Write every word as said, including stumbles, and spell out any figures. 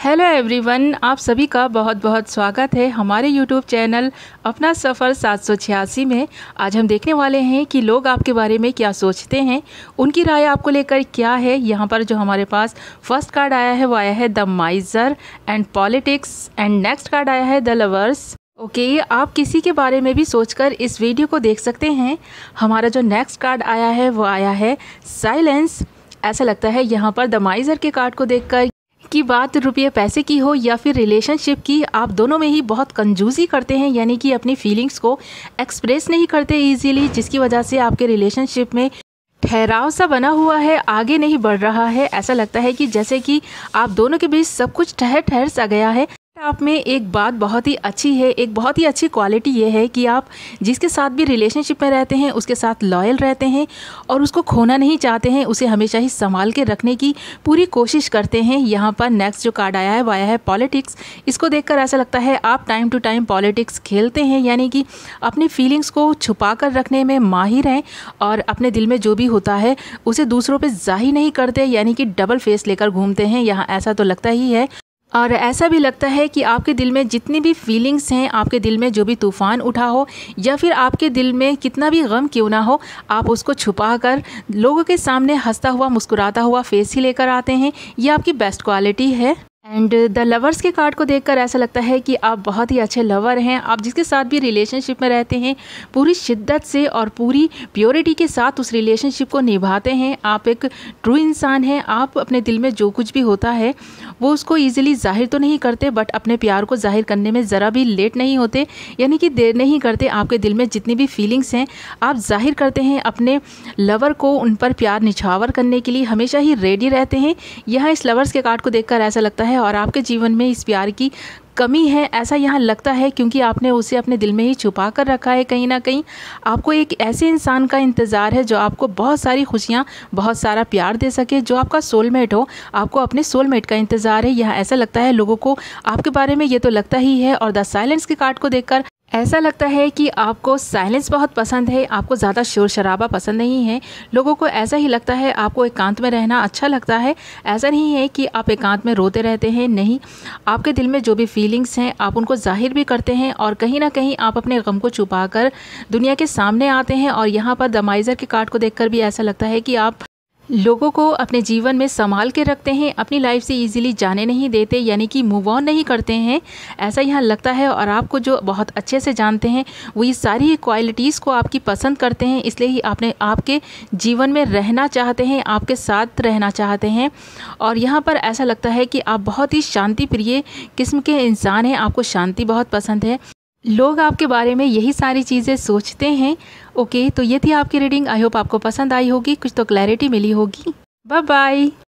Hello everyone, आप सभी का बहुत बहुत स्वागत है हमारे यूट्यूब चैनल अपना सफ़र सात सौ छियासी में। आज हम देखने वाले हैं कि लोग आपके बारे में क्या सोचते हैं, उनकी राय आपको लेकर क्या है। यहाँ पर जो हमारे पास फर्स्ट कार्ड आया है वो आया है the miser and politics, and next card आया है द लवर्स। ओके okay, आप किसी के बारे में भी सोचकर इस वीडियो को देख सकते हैं। हमारा जो नेक्स्ट कार्ड आया है वो आया है साइलेंस। ऐसा लगता है यहाँ पर द माइजर के कार्ड को देखकर कि बात रुपये पैसे की हो या फिर रिलेशनशिप की, आप दोनों में ही बहुत कंजूसी करते हैं, यानी कि अपनी फीलिंग्स को एक्सप्रेस नहीं करते इजीली, जिसकी वजह से आपके रिलेशनशिप में ठहराव सा बना हुआ है, आगे नहीं बढ़ रहा है। ऐसा लगता है कि जैसे कि आप दोनों के बीच सब कुछ ठहर ठहर सा गया है। आप में एक बात बहुत ही अच्छी है, एक बहुत ही अच्छी क्वालिटी ये है कि आप जिसके साथ भी रिलेशनशिप में रहते हैं उसके साथ लॉयल रहते हैं और उसको खोना नहीं चाहते हैं, उसे हमेशा ही संभाल के रखने की पूरी कोशिश करते हैं। यहाँ पर नेक्स्ट जो कार्ड आया है वो आया है पॉलिटिक्स। इसको देखकर ऐसा लगता है आप टाइम टू टाइम पॉलिटिक्स खेलते हैं, यानी कि अपनी फीलिंग्स को छुपा कर रखने में माहिर हैं और अपने दिल में जो भी होता है उसे दूसरों पर जाहिर नहीं करते, यानी कि डबल फेस लेकर घूमते हैं। यहाँ ऐसा तो लगता ही है और ऐसा भी लगता है कि आपके दिल में जितनी भी फीलिंग्स हैं, आपके दिल में जो भी तूफ़ान उठा हो या फिर आपके दिल में कितना भी गम क्यों ना हो, आप उसको छुपा कर लोगों के सामने हंसता हुआ मुस्कुराता हुआ फेस ही लेकर आते हैं। ये आपकी बेस्ट क्वालिटी है। एंड द लवर्स के कार्ड को देखकर ऐसा लगता है कि आप बहुत ही अच्छे लवर हैं। आप जिसके साथ भी रिलेशनशिप में रहते हैं पूरी शिद्दत से और पूरी प्योरिटी के साथ उस रिलेशनशिप को निभाते हैं। आप एक ट्रू इंसान हैं। आप अपने दिल में जो कुछ भी होता है वो उसको ईजिली जाहिर तो नहीं करते, बट अपने प्यार को जाहिर करने में ज़रा भी लेट नहीं होते, यानी कि देर नहीं करते। आपके दिल में जितनी भी फीलिंग्स हैं आप जाहिर करते हैं अपने लवर को, उन पर प्यार निछावर करने के लिए हमेशा ही रेडी रहते हैं। यहाँ इस लवर्स के कार्ड को देखकर ऐसा लगता है और आपके जीवन में इस प्यार की कमी है, ऐसा यहाँ लगता है, क्योंकि आपने उसे अपने दिल में ही छुपा कर रखा है। कहीं ना कहीं आपको एक ऐसे इंसान का इंतज़ार है जो आपको बहुत सारी खुशियाँ, बहुत सारा प्यार दे सके, जो आपका सोलमेट हो। आपको अपने सोलमेट का इंतज़ार है। यहाँ ऐसा लगता है लोगों को आपके बारे में ये तो लगता ही है। और द साइलेंस के कार्ड को देखकर ऐसा लगता है कि आपको साइलेंस बहुत पसंद है, आपको ज़्यादा शोर शराबा पसंद नहीं है। लोगों को ऐसा ही लगता है आपको एकांत में रहना अच्छा लगता है। ऐसा नहीं है कि आप एकांत में रोते रहते हैं, नहीं, आपके दिल में जो भी फीलिंग्स हैं आप उनको जाहिर भी करते हैं और कहीं ना कहीं आप अपने गम को छुपाकर दुनिया के सामने आते हैं। और यहाँ पर द माइजर के कार्ड को देखकर भी ऐसा लगता है कि आप लोगों को अपने जीवन में संभाल के रखते हैं, अपनी लाइफ से इजीली जाने नहीं देते, यानी कि मूव ऑन नहीं करते हैं, ऐसा यहाँ लगता है। और आपको जो बहुत अच्छे से जानते हैं वो ये सारी क्वालिटीज़ को आपकी पसंद करते हैं, इसलिए ही आपने आपके जीवन में रहना चाहते हैं, आपके साथ रहना चाहते हैं। और यहाँ पर ऐसा लगता है कि आप बहुत ही शांति प्रिय किस्म के इंसान हैं, आपको शांति बहुत पसंद है। लोग आपके बारे में यही सारी चीज़ें सोचते हैं। ओके, तो ये थी आपकी रीडिंग। आई होप आपको पसंद आई होगी, कुछ तो क्लैरिटी मिली होगी। Bye bye.